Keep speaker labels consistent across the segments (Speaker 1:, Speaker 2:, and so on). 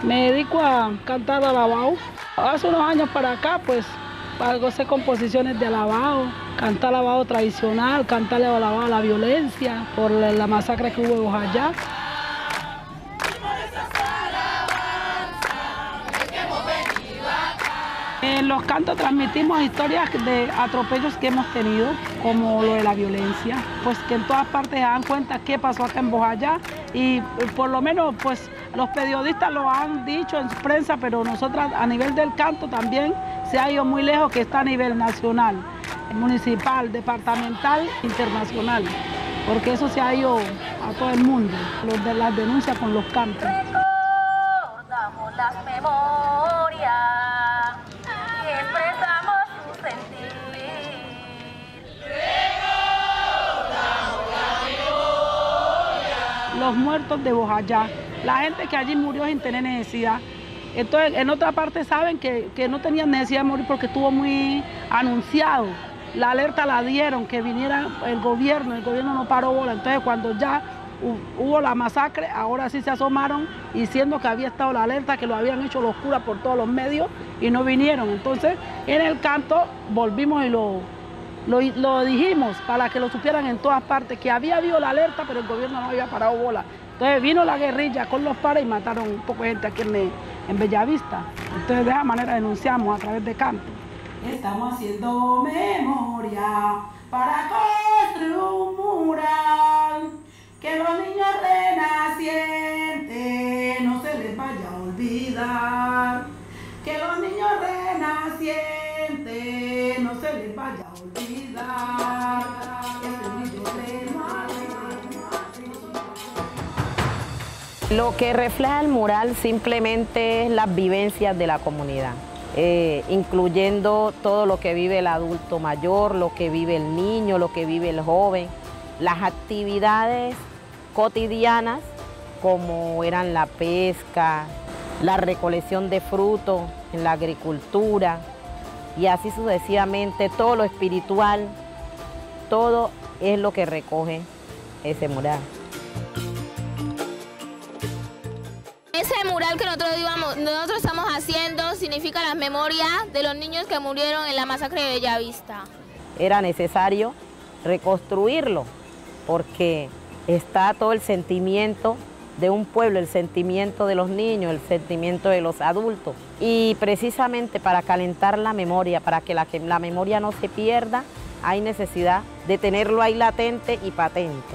Speaker 1: Me dedico a cantar alabao. Hace unos años para acá, pues, hago hacer composiciones de alabao, cantar alabao tradicional, cantarle alabao a la violencia por la masacre que hubo en Bojayá. En los cantos transmitimos historias de atropellos que hemos tenido, como lo de la violencia, pues que en todas partes se dan cuenta qué pasó acá en Bojayá y por lo menos pues los periodistas lo han dicho en prensa, pero nosotras a nivel del canto también se ha ido muy lejos, que está a nivel nacional, municipal, departamental, internacional, porque eso se ha ido a todo el mundo, de las denuncias con los cantos.
Speaker 2: Recordamos las memorias. Expresamos su sentir.
Speaker 1: Los muertos de Bojayá, la gente que allí murió sin tener necesidad. Entonces, en otra parte saben que no tenían necesidad de morir porque estuvo muy anunciado. La alerta la dieron, que viniera el gobierno no paró bola. Entonces, cuando ya hubo la masacre, ahora sí se asomaron, diciendo que había estado la alerta, que lo habían hecho los curas por todos los medios y no vinieron. Entonces, en el canto volvimos y lo dijimos para que lo supieran en todas partes, que había habido la alerta, pero el gobierno no había parado bola. Entonces vino la guerrilla con los pares y mataron un poco de gente aquí en Bellavista. Entonces de esa manera denunciamos a través de canto. Estamos haciendo memoria para construir un mural, que los niños renacientes no se les vaya a olvidar, que los niños renacientes no se les vaya a olvidar.
Speaker 3: Lo que refleja el mural simplemente es las vivencias de la comunidad, incluyendo todo lo que vive el adulto mayor, lo que vive el niño, lo que vive el joven, las actividades cotidianas como eran la pesca, la recolección de frutos en la agricultura y así sucesivamente, todo lo espiritual, todo es lo que recoge ese mural.
Speaker 4: Ese mural que nosotros estamos haciendo significa las memorias de los niños que murieron en la masacre de Bellavista.
Speaker 3: Era necesario reconstruirlo porque está todo el sentimiento de un pueblo, el sentimiento de los niños, el sentimiento de los adultos. Y precisamente para calentar la memoria, para que la memoria no se pierda, hay necesidad de tenerlo ahí latente y patente.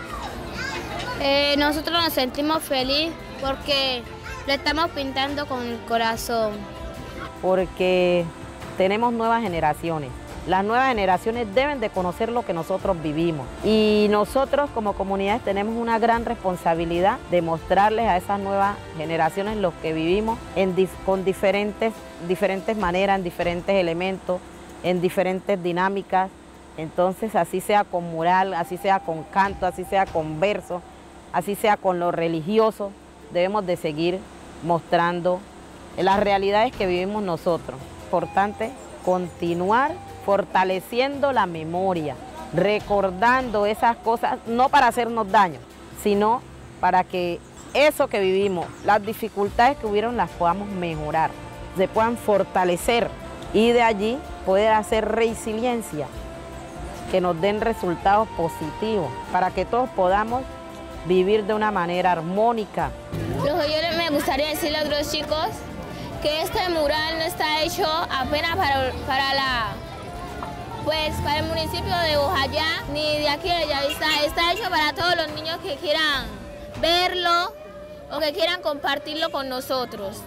Speaker 4: Nosotros nos sentimos felices porque lo estamos pintando con el corazón.
Speaker 3: Porque tenemos nuevas generaciones. Las nuevas generaciones deben de conocer lo que nosotros vivimos. Y nosotros como comunidades tenemos una gran responsabilidad de mostrarles a esas nuevas generaciones lo que vivimos con diferentes maneras, en diferentes elementos, en diferentes dinámicas. Entonces, así sea con mural, así sea con canto, así sea con verso, así sea con lo religioso, debemos de seguir mostrando las realidades que vivimos nosotros. Importante continuar fortaleciendo la memoria, recordando esas cosas, no para hacernos daño, sino para que eso que vivimos, las dificultades que hubieron, las podamos mejorar, se puedan fortalecer y de allí poder hacer resiliencia, que nos den resultados positivos, para que todos podamos vivir de una manera armónica.
Speaker 4: Yo me gustaría decirle a otros chicos que este mural no está hecho apenas para el municipio de Bojayá ni de aquí de Bellavista, está hecho para todos los niños que quieran verlo o que quieran compartirlo con nosotros.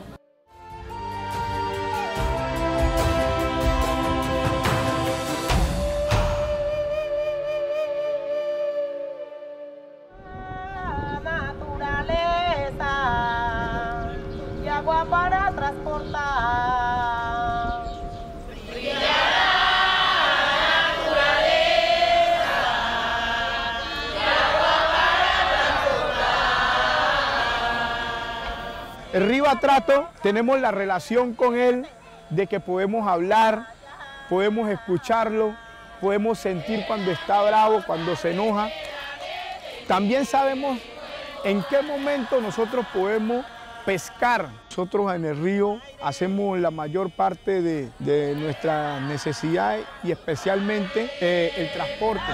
Speaker 2: Agua para transportar. Brillará la naturaleza y agua para transportar.
Speaker 5: El río Atrato tenemos la relación con él de que podemos hablar, podemos escucharlo, podemos sentir cuando está bravo, cuando se enoja. También sabemos en qué momento nosotros podemos pescar. Nosotros en el río hacemos la mayor parte de nuestras necesidades y especialmente el transporte.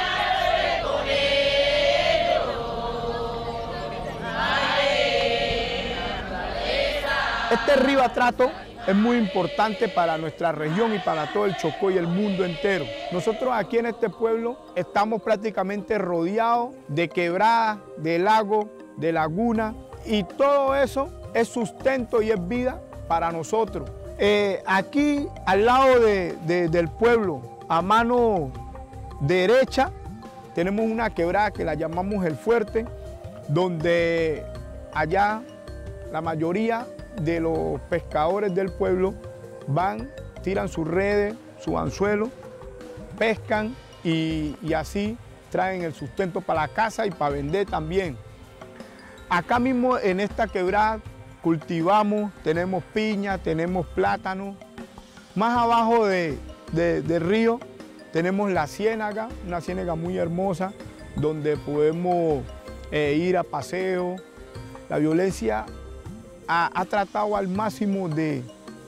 Speaker 5: Este río Atrato es muy importante para nuestra región y para todo el Chocó y el mundo entero. Nosotros aquí en este pueblo estamos prácticamente rodeados de quebradas, de lagos, de lagunas, y todo eso es sustento y es vida para nosotros. Aquí al lado del pueblo, a mano derecha, tenemos una quebrada que la llamamos El Fuerte, donde allá la mayoría de los pescadores del pueblo van, tiran sus redes, su anzuelo, pescan y así traen el sustento para la casa y para vender también. Acá mismo en esta quebrada cultivamos, tenemos piña, tenemos plátano. Más abajo del río tenemos la ciénaga, una ciénaga muy hermosa donde podemos ir a paseo. La violencia ha tratado al máximo de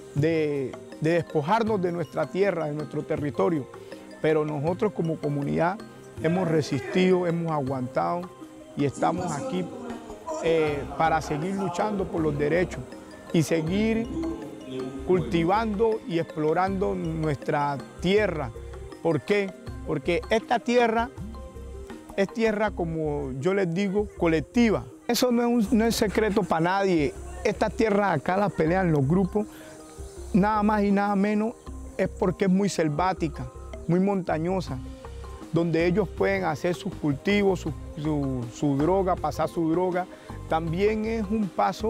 Speaker 5: despojarnos de nuestra tierra, de nuestro territorio, pero nosotros como comunidad hemos resistido, hemos aguantado y estamos aquí para seguir luchando por los derechos y seguir cultivando y explorando nuestra tierra. ¿Por qué? Porque esta tierra es tierra, como yo les digo, colectiva. Eso no es secreto para nadie. Estas tierras acá las pelean los grupos, nada más y nada menos es porque es muy selvática, muy montañosa, donde ellos pueden hacer sus cultivos, su droga, pasar su droga. También es un paso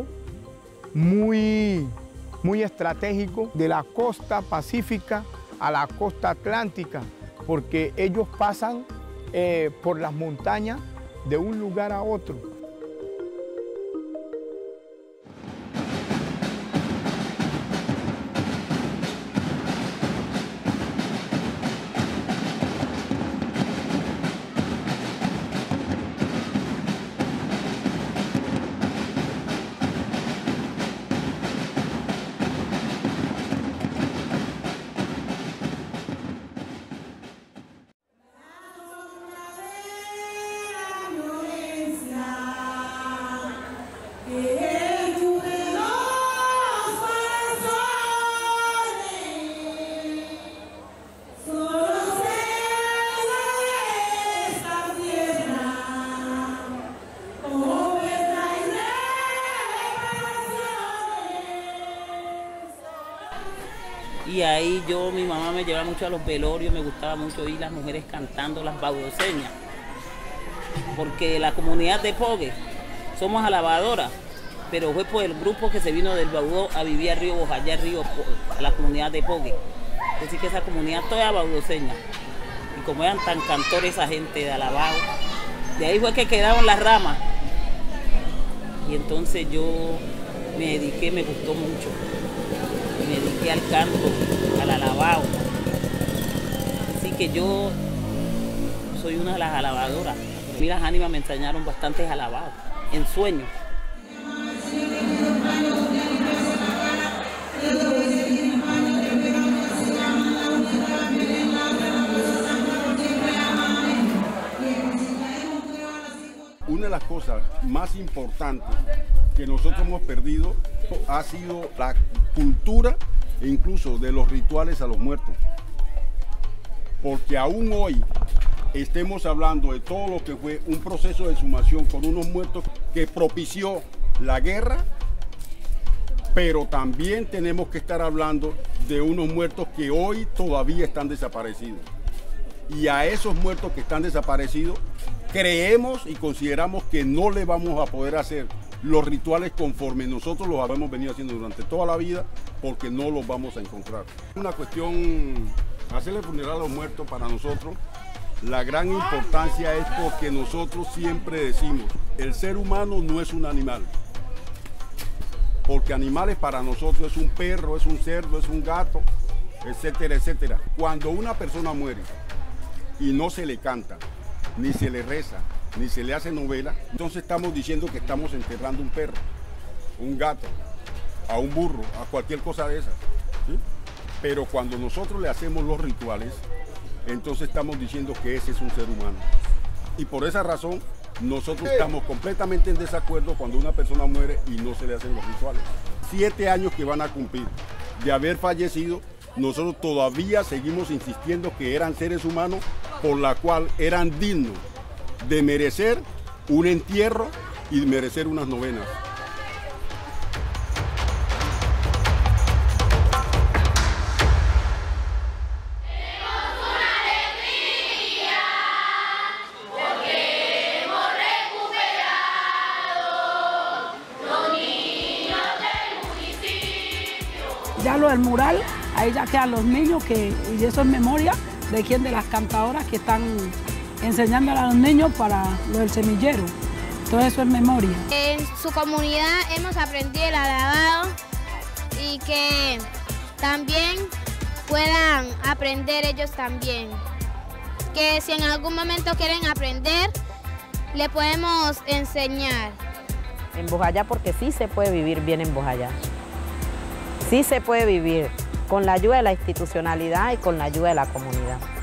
Speaker 5: muy estratégico de la costa pacífica a la costa atlántica, porque ellos pasan por las montañas de un lugar a otro.
Speaker 6: Y ahí mi mamá me llevaba mucho a los velorios, me gustaba mucho oír las mujeres cantando las baudoseñas, porque la comunidad de Pogue somos alabadoras, pero fue por el grupo que se vino del Baudó a vivir a Río Bojayá, a la comunidad de Pogue. Así que esa comunidad toda baudoseña, y como eran tan cantores esa gente de alabao, de ahí fue que quedaron las ramas, y entonces yo me dediqué, me gustó mucho. Me dediqué al canto, al alabao. Así que yo soy una de las alabadoras. A mí las ánimas me enseñaron bastantes alabados, en sueños.
Speaker 7: Una de las cosas más importantes que nosotros hemos perdido ha sido la cultura e incluso de los rituales a los muertos. Porque aún hoy estemos hablando de todo lo que fue un proceso de exhumación con unos muertos que propició la guerra, pero también tenemos que estar hablando de unos muertos que hoy todavía están desaparecidos. Y a esos muertos que están desaparecidos creemos y consideramos que no le vamos a poder hacer los rituales conforme nosotros los hemos venido haciendo durante toda la vida, porque no los vamos a encontrar. Una cuestión, hacerle funeral a los muertos para nosotros, la gran importancia es porque nosotros siempre decimos, el ser humano no es un animal, porque animales para nosotros es un perro, es un cerdo, es un gato, etcétera, etcétera. Cuando una persona muere y no se le canta, ni se le reza, ni se le hace novela, entonces estamos diciendo que estamos enterrando un perro. un gato, a un burro, a cualquier cosa de esas. ¿Sí? Pero cuando nosotros le hacemos los rituales, entonces estamos diciendo que ese es un ser humano. Y por esa razón, nosotros estamos completamente en desacuerdo cuando una persona muere y no se le hacen los rituales. 7 años que van a cumplir de haber fallecido, nosotros todavía seguimos insistiendo que eran seres humanos, por la cual eran dignos de merecer un entierro y de merecer unas novenas.
Speaker 1: Ya lo del mural, ahí ya quedan los niños, y eso es memoria de quién, de las cantadoras que están enseñando a los niños para lo del semillero. Todo eso es memoria.
Speaker 4: En su comunidad hemos aprendido el alabado y que también puedan aprender ellos también. Que si en algún momento quieren aprender, le podemos enseñar.
Speaker 3: En Bojayá, porque sí se puede vivir bien en Bojayá. Sí se puede vivir con la ayuda de la institucionalidad y con la ayuda de la comunidad.